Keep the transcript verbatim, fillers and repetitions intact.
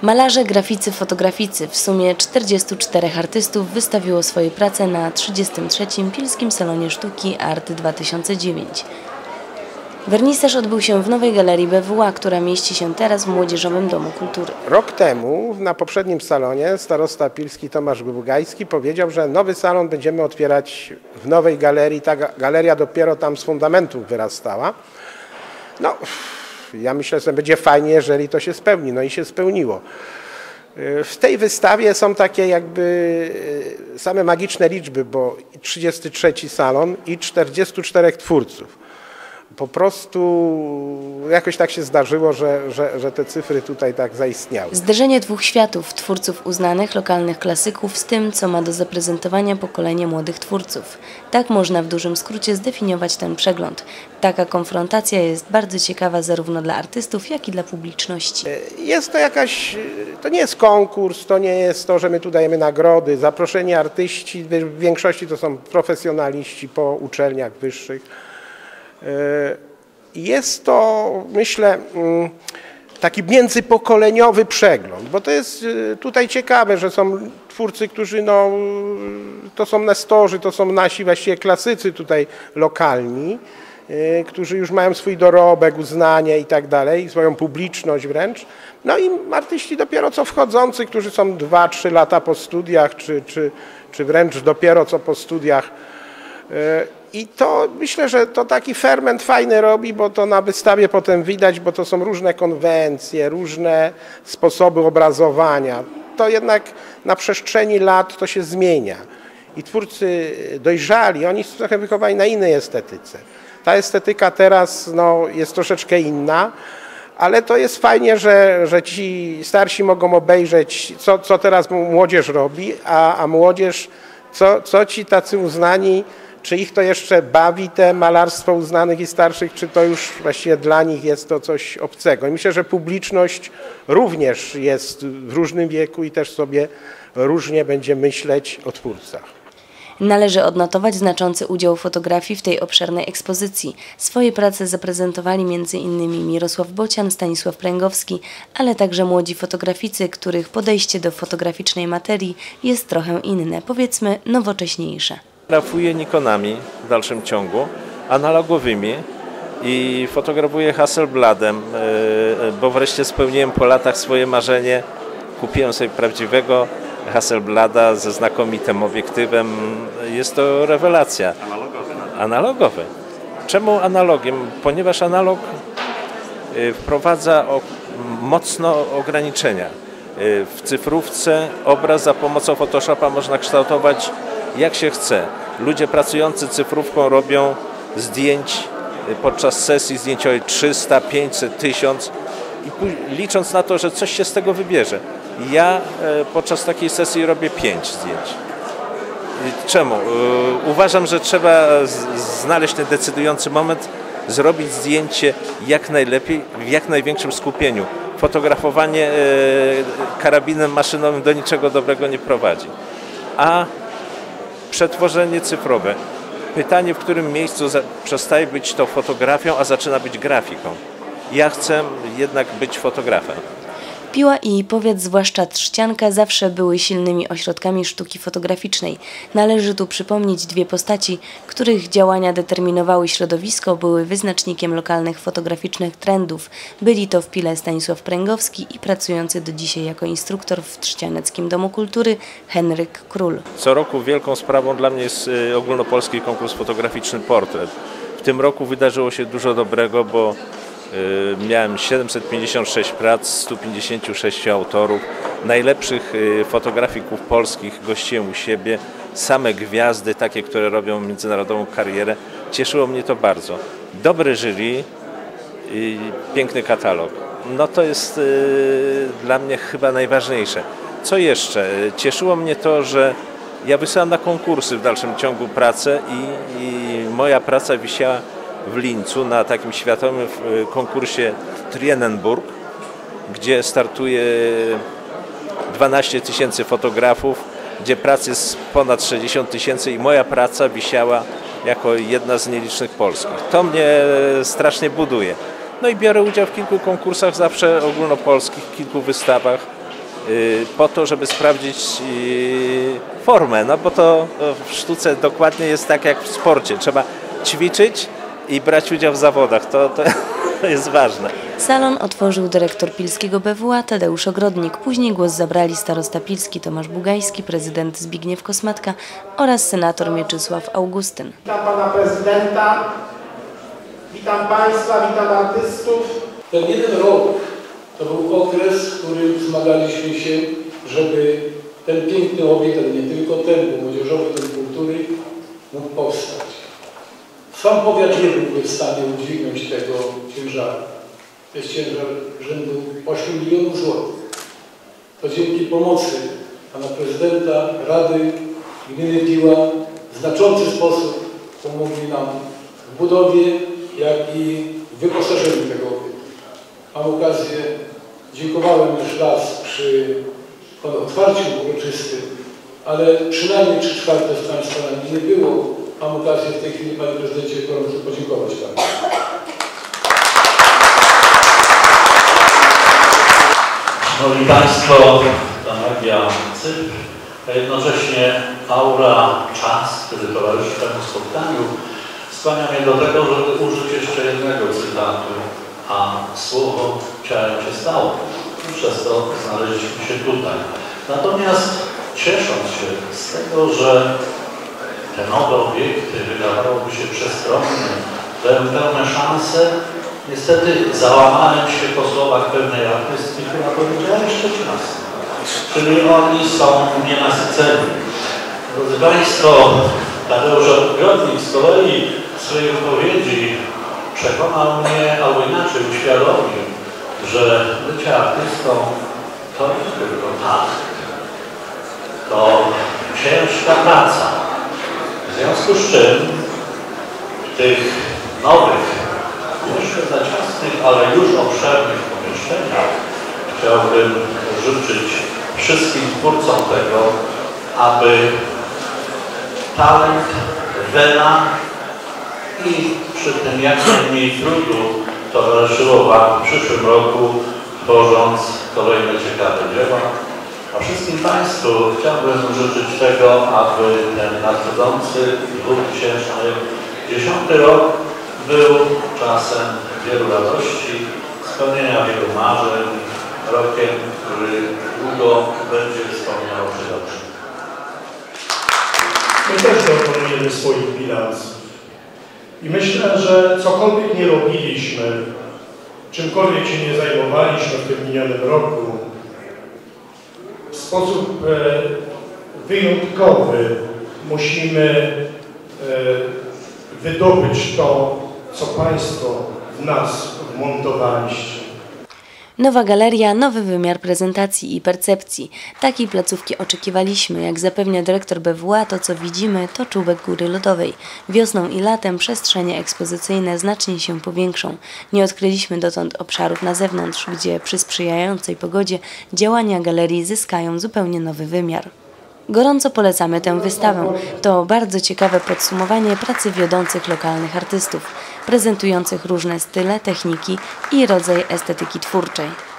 Malarze, graficy, fotograficy, w sumie czterdziestu czterech artystów wystawiło swoje prace na trzydziestym trzecim Pilskim Salonie Sztuki Art dwa tysiące dziewięć. Wernisaż odbył się w nowej galerii B W A, która mieści się teraz w Młodzieżowym Domu Kultury. Rok temu na poprzednim salonie starosta pilski Tomasz Bugajski powiedział, że nowy salon będziemy otwierać w nowej galerii. Ta galeria dopiero tam z fundamentów wyrastała. No, ja myślę, że będzie fajnie, jeżeli to się spełni. No i się spełniło. W tej wystawie są takie jakby same magiczne liczby, bo trzydziesty trzeci salon i czterdziestu czterech twórców. Po prostu jakoś tak się zdarzyło, że, że, że te cyfry tutaj tak zaistniały. Zderzenie dwóch światów, twórców uznanych, lokalnych klasyków z tym, co ma do zaprezentowania pokolenie młodych twórców. Tak można w dużym skrócie zdefiniować ten przegląd. Taka konfrontacja jest bardzo ciekawa zarówno dla artystów, jak i dla publiczności. Jest to jakaś, to nie jest konkurs, to nie jest to, że my tu dajemy nagrody. Zaproszeni artyści w większości to są profesjonaliści po uczelniach wyższych. Jest to, myślę, taki międzypokoleniowy przegląd, bo to jest tutaj ciekawe, że są twórcy, którzy no, to są nestorzy, to są nasi właściwie klasycy tutaj lokalni, którzy już mają swój dorobek, uznanie i tak dalej, swoją publiczność wręcz. No i artyści dopiero co wchodzący, którzy są dwa trzy lata po studiach, czy, czy, czy wręcz dopiero co po studiach. I to myślę, że to taki ferment fajny robi, bo to na wystawie potem widać, bo to są różne konwencje, różne sposoby obrazowania. To jednak na przestrzeni lat to się zmienia. I twórcy dojrzali, oni są trochę wychowani na innej estetyce. Ta estetyka teraz no, jest troszeczkę inna, ale to jest fajnie, że, że ci starsi mogą obejrzeć, co, co teraz młodzież robi, a, a młodzież, co, co ci tacy uznani, czy ich to jeszcze bawi, te malarstwo uznanych i starszych, czy to już właściwie dla nich jest to coś obcego. I myślę, że publiczność również jest w różnym wieku i też sobie różnie będzie myśleć o twórcach. Należy odnotować znaczący udział fotografii w tej obszernej ekspozycji. Swoje prace zaprezentowali między innymi Mirosław Bocian, Stanisław Pręgowski, ale także młodzi fotograficy, których podejście do fotograficznej materii jest trochę inne, powiedzmy nowocześniejsze. Fotografuję Nikonami w dalszym ciągu, analogowymi i fotografuję Hasselbladem, bo wreszcie spełniłem po latach swoje marzenie. Kupiłem sobie prawdziwego Hasselblada ze znakomitym obiektywem. Jest to rewelacja. Analogowy. Analogowy. Czemu analogiem? Ponieważ analog wprowadza mocno ograniczenia. W cyfrówce obraz za pomocą Photoshopa można kształtować jak się chce. Ludzie pracujący cyfrówką robią zdjęć podczas sesji zdjęciowej trzysta, pięćset, tysiąc i licząc na to, że coś się z tego wybierze. Ja podczas takiej sesji robię pięć zdjęć. Czemu? Uważam, że trzeba znaleźć ten decydujący moment, zrobić zdjęcie jak najlepiej, w jak największym skupieniu. Fotografowanie karabinem maszynowym do niczego dobrego nie prowadzi. A przetworzenie cyfrowe. Pytanie, w którym miejscu przestaje być to fotografią, a zaczyna być grafiką. Ja chcę jednak być fotografem. Piła i powiat, zwłaszcza Trzcianka, zawsze były silnymi ośrodkami sztuki fotograficznej. Należy tu przypomnieć dwie postaci, których działania determinowały środowisko, były wyznacznikiem lokalnych fotograficznych trendów. Byli to w Pile Stanisław Pręgowski i pracujący do dzisiaj jako instruktor w Trzcianeckim Domu Kultury Henryk Król. Co roku wielką sprawą dla mnie jest ogólnopolski konkurs fotograficzny Portret. W tym roku wydarzyło się dużo dobrego, bo miałem siedemset pięćdziesiąt sześć prac, stu pięćdziesięciu sześciu autorów, najlepszych fotografików polskich gościłem u siebie, same gwiazdy, takie, które robią międzynarodową karierę. Cieszyło mnie to bardzo. Dobre jury i piękny katalog. No to jest dla mnie chyba najważniejsze. Co jeszcze? Cieszyło mnie to, że ja wysyłam na konkursy w dalszym ciągu pracę i, i moja praca wisiała w Lincu na takim światowym konkursie Trienenburg, gdzie startuje dwanaście tysięcy fotografów, gdzie prac jest ponad sześćdziesiąt tysięcy i moja praca wisiała jako jedna z nielicznych polskich. To mnie strasznie buduje. No i biorę udział w kilku konkursach, zawsze ogólnopolskich, kilku wystawach po to, żeby sprawdzić formę, no bo to w sztuce dokładnie jest tak jak w sporcie. Trzeba ćwiczyć i brać udział w zawodach. To, to jest ważne. Salon otworzył dyrektor pilskiego B W A Tadeusz Ogrodnik. Później głos zabrali starosta pilski Tomasz Bugajski, prezydent Zbigniew Kosmatka oraz senator Mieczysław Augustyn. Witam pana prezydenta, witam państwa, witam artystów. Ten jeden rok to był okres, w którym zmagaliśmy się, żeby ten piękny obiekt, ale nie tylko ten, bo Młodzieżowy Dom Kultury mógł powstać. Sam powiat nie byłby w stanie udźwignąć tego ciężaru. To jest ciężar rzędu ośmiu milionów złotych. To dzięki pomocy pana prezydenta, Rady Gminy Piła w znaczący sposób pomogli nam w budowie, jak i w wyposażeniu tego obiektu. Mam okazję, dziękowałem już raz przy otwarciu uroczystym, ale przynajmniej trzy czwarte z państwa na mnie nie było. Mam okazję w tej chwili, panie prezydencie, gorąco podziękować panu. Szanowni Państwo, ta magia Cypr, a jednocześnie aura, czas, który towarzyszy temu spotkaniu, skłania mnie do tego, żeby użyć jeszcze jednego cytatu, a słowo ciałem się stało. Przez to znaleźliśmy się tutaj. Natomiast ciesząc się z tego, że te nowe obiekty wydawałoby się przestronne, dają pełne szanse, niestety załamałem się po słowach pewnej artystki, która powiedziała jeszcze czas. Czyli oni są nienasyceni. Drodzy Państwo, Tadeusz Ogrodnik z kolei w swojej wypowiedzi przekonał mnie, albo inaczej uświadomił, że bycie artystą to nie tylko talent. To ciężka praca. W związku z czym w tych nowych, jeszcze za ciasnych, ale już obszernych pomieszczeniach chciałbym życzyć wszystkim twórcom tego, aby talent, wena i przy tym jak najmniej trudu towarzyszyło Wam w przyszłym roku, tworząc kolejne ciekawe dzieła. A wszystkim Państwu chciałbym życzyć tego, aby ten nadchodzący dwa tysiące dziesiąty rok był czasem wielu radości, spełnienia wielu marzeń, rokiem, który długo będzie wspomniał przydocznie. My też dokonujemy swoich bilansów. I myślę, że cokolwiek nie robiliśmy, czymkolwiek się nie zajmowaliśmy w tym minionym roku, w sposób e, wyjątkowy musimy e, wydobyć to, co Państwo w nas wmontowaliście. Nowa galeria, nowy wymiar prezentacji i percepcji. Takiej placówki oczekiwaliśmy. Jak zapewnia dyrektor B W A, to co widzimy to czubek góry lodowej. Wiosną i latem przestrzenie ekspozycyjne znacznie się powiększą. Nie odkryliśmy dotąd obszarów na zewnątrz, gdzie przy sprzyjającej pogodzie działania galerii zyskają zupełnie nowy wymiar. Gorąco polecamy tę wystawę. To bardzo ciekawe podsumowanie pracy wiodących lokalnych artystów, prezentujących różne style, techniki i rodzaj estetyki twórczej.